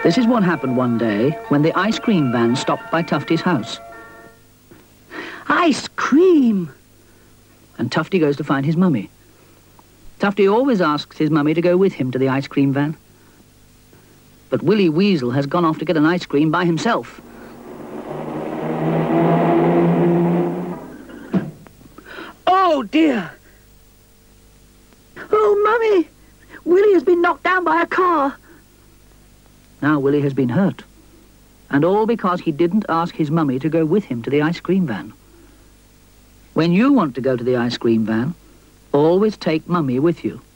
This is what happened one day when the ice cream van stopped by Tufty's house. Ice cream! And Tufty goes to find his mummy. Tufty always asks his mummy to go with him to the ice cream van. But Willy Weasel has gone off to get an ice cream by himself. Oh, dear! Oh, Mummy! Willy has been knocked down by a car. Now Willy has been hurt. And all because he didn't ask his mummy to go with him to the ice cream van. When you want to go to the ice cream van, always take Mummy with you.